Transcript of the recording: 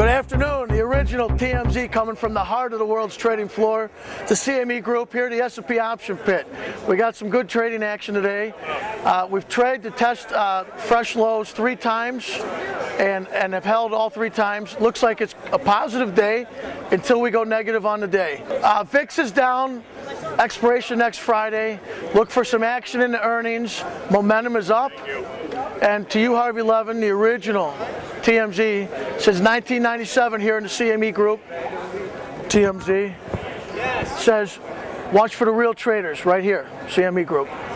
Good afternoon, the original TMZ coming from the heart of the world's trading floor, the CME Group here at the S&P Option Pit. We got some good trading action today. We've traded to test fresh lows 3 times and have held all 3 times. Looks like it's a positive day until we go negative on the day. VIX is down, expiration next Friday. Look for some action in the earnings. Momentum is up. And to you, Harvey Levin, the original TMZ, since 1997 here in the CME Group, TMZ, says watch for the real traders right here, CME Group.